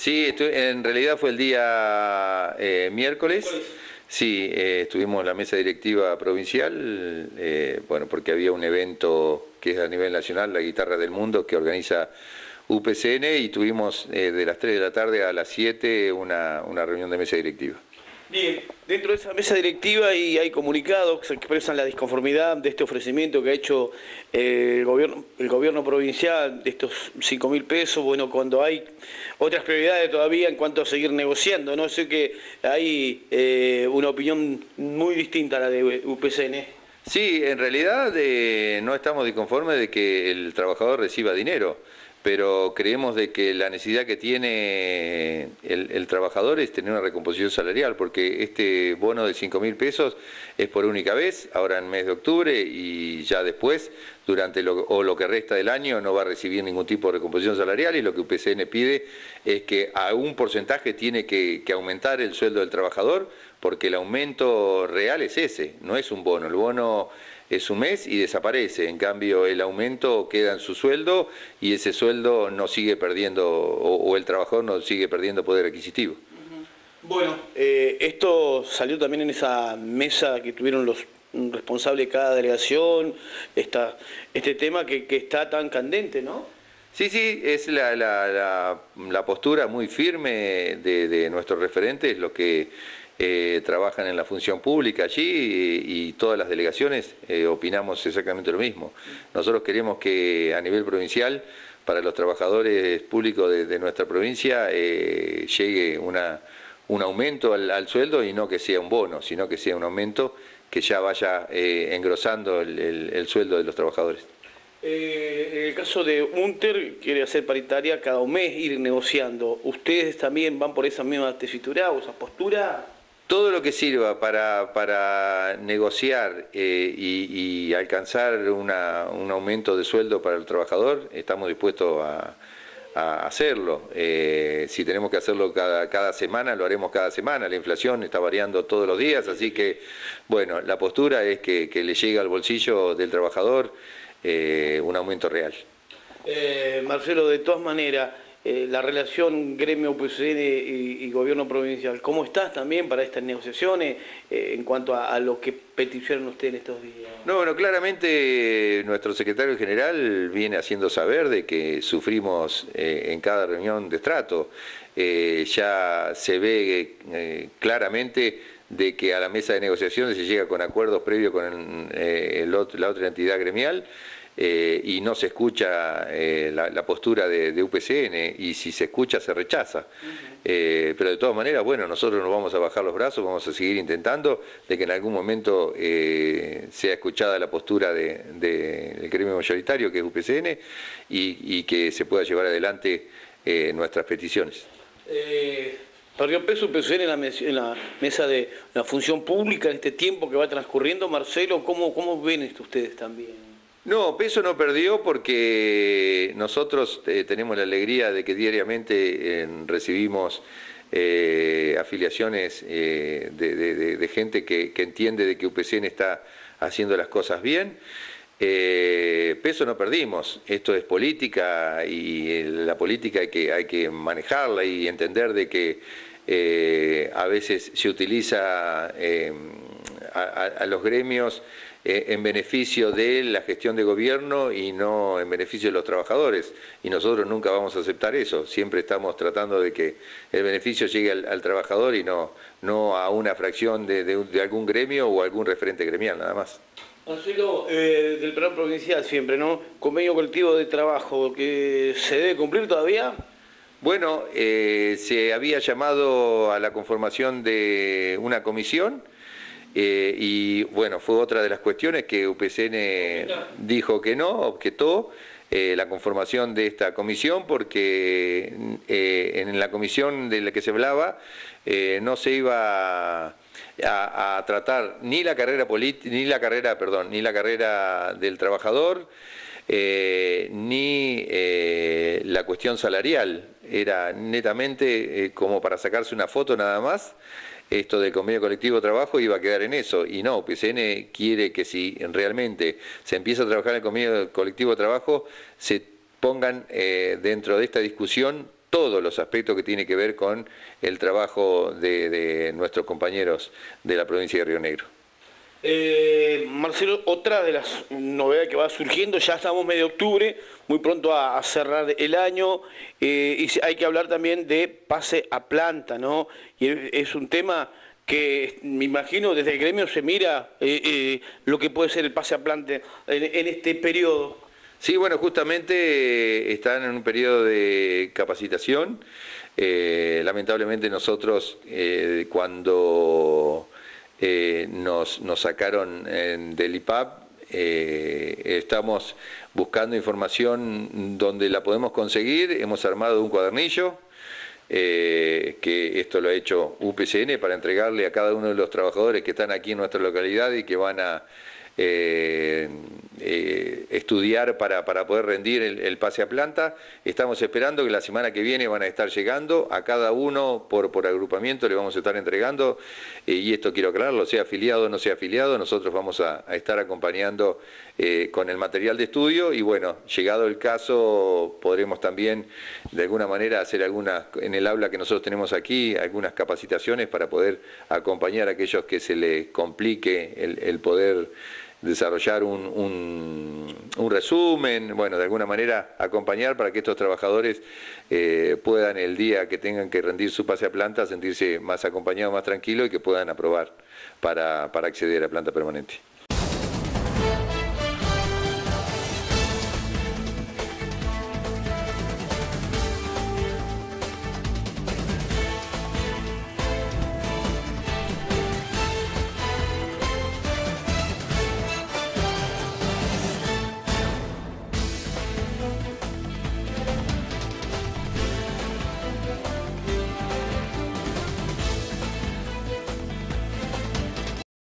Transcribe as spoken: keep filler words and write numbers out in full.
Sí, en realidad fue el día eh, miércoles. Sí, eh, estuvimos en la mesa directiva provincial, eh, bueno, porque había un evento que es a nivel nacional, la Guitarra del Mundo, que organiza U P C N, y tuvimos eh, de las tres de la tarde a las siete una, una reunión de mesa directiva. Bien, dentro de esa mesa directiva y hay comunicados que expresan la disconformidad de este ofrecimiento que ha hecho eh, el gobierno, el gobierno provincial de estos cinco mil pesos, bueno, cuando hay otras prioridades todavía en cuanto a seguir negociando, ¿no? Sé que hay eh, una opinión muy distinta a la de U P C N. Sí, en realidad eh, no estamos disconformes de que el trabajador reciba dinero, pero creemos de que la necesidad que tiene el, el trabajador es tener una recomposición salarial, porque este bono de cinco mil pesos es por única vez, ahora en el mes de octubre, y ya después, durante lo, o lo que resta del año, no va a recibir ningún tipo de recomposición salarial, y lo que U P C N pide es que a un porcentaje tiene que, que aumentar el sueldo del trabajador, porque el aumento real es ese, no es un bono. El bono es un mes y desaparece, en cambio el aumento queda en su sueldo y ese sueldo no sigue perdiendo, o, o el trabajador no sigue perdiendo poder adquisitivo. Bueno, eh, esto salió también en esa mesa que tuvieron los responsables de cada delegación, esta, este tema que, que está tan candente, ¿no? Sí, sí, es la, la, la, la postura muy firme de, de nuestros referentes, los que eh, trabajan en la función pública allí, y, y todas las delegaciones eh, opinamos exactamente lo mismo. Nosotros queremos que a nivel provincial, para los trabajadores públicos de, de nuestra provincia, eh, llegue una, un aumento al, al sueldo, y no que sea un bono, sino que sea un aumento que ya vaya eh, engrosando el, el, el sueldo de los trabajadores. Eh, en el caso de UNTER, quiere hacer paritaria cada mes, ir negociando. ¿Ustedes también van por esa misma tesitura o esa postura? Todo lo que sirva para, para negociar eh, y, y alcanzar una, un aumento de sueldo para el trabajador, estamos dispuestos a, a hacerlo. Eh, si tenemos que hacerlo cada, cada semana, lo haremos cada semana. La inflación está variando todos los días, así que, bueno, la postura es que, que le llegue al bolsillo del trabajador Eh, un aumento real. Eh, Marcelo, de todas maneras, eh, la relación gremio U P C N y, y gobierno provincial, ¿cómo estás también para estas negociaciones eh, en cuanto a, a lo que peticionan ustedes en estos días? No, bueno, claramente nuestro secretario general viene haciendo saber de que sufrimos eh, en cada reunión de trato. Eh, ya se ve eh, claramente de que a la mesa de negociaciones se llega con acuerdos previos con eh, el otro, la otra entidad gremial, eh, y no se escucha eh, la, la postura de, de U P C N, y si se escucha se rechaza. Uh-huh. eh, pero de todas maneras, bueno, nosotros no vamos a bajar los brazos, vamos a seguir intentando de que en algún momento eh, sea escuchada la postura del de, de gremio mayoritario, que es U P C N, y, y que se pueda llevar adelante eh, nuestras peticiones. Eh... ¿Perdió peso U P C N en la, en la mesa de la función pública en este tiempo que va transcurriendo? Marcelo, ¿cómo, cómo ven esto ustedes también? No, peso no perdió, porque nosotros eh, tenemos la alegría de que diariamente eh, recibimos eh, afiliaciones eh, de, de, de gente que, que entiende de que U P C N está haciendo las cosas bien. Eh, peso no perdimos, esto es política, y la política hay que, hay que manejarla y entender de que eh, a veces se utiliza eh, a, a los gremios eh, en beneficio de la gestión de gobierno y no en beneficio de los trabajadores, y nosotros nunca vamos a aceptar eso. Siempre estamos tratando de que el beneficio llegue al, al trabajador y no, no a una fracción de, de, de algún gremio o algún referente gremial, nada más. Marcelo, eh, del plano provincial siempre, ¿no? Convenio colectivo de trabajo, que se debe cumplir todavía. Bueno, eh, se había llamado a la conformación de una comisión, eh, y bueno, fue otra de las cuestiones que U P C N dijo que no, objetó eh, la conformación de esta comisión, porque eh, en la comisión de la que se hablaba eh, no se iba a... A, a tratar ni la carrera política, ni la carrera, perdón, ni la carrera del trabajador, eh, ni eh, la cuestión salarial. Era netamente eh, como para sacarse una foto nada más. Esto del convenio colectivo de trabajo iba a quedar en eso, y no, U P C N quiere que si realmente se empieza a trabajar en el convenio colectivo de trabajo, se pongan eh, dentro de esta discusión todos los aspectos que tienen que ver con el trabajo de, de nuestros compañeros de la provincia de Río Negro. Eh, Marcelo, otra de las novedades que va surgiendo, ya estamos medio octubre, muy pronto a, a cerrar el año, eh, y hay que hablar también de pase a planta, ¿no? Y es un tema que me imagino desde el gremio se mira eh, eh, lo que puede ser el pase a planta en, en este periodo. Sí, bueno, justamente están en un periodo de capacitación. Eh, lamentablemente nosotros eh, cuando eh, nos, nos sacaron en, del I P A P, eh, estamos buscando información donde la podemos conseguir. Hemos armado un cuadernillo, eh, que esto lo ha hecho U P C N para entregarle a cada uno de los trabajadores que están aquí en nuestra localidad y que van a Eh, eh, estudiar para, para poder rendir el, el pase a planta. Estamos esperando que la semana que viene van a estar llegando, a cada uno por, por agrupamiento le vamos a estar entregando, eh, y esto quiero aclararlo, sea afiliado o no sea afiliado, nosotros vamos a, a estar acompañando eh, con el material de estudio y bueno, llegado el caso podremos también de alguna manera hacer algunas, en el aula que nosotros tenemos aquí, algunas capacitaciones para poder acompañar a aquellos que se les complique el, el poder desarrollar un, un, un resumen, bueno, de alguna manera acompañar para que estos trabajadores eh, puedan el día que tengan que rendir su pase a planta sentirse más acompañados, más tranquilos y que puedan aprobar para, para acceder a planta permanente.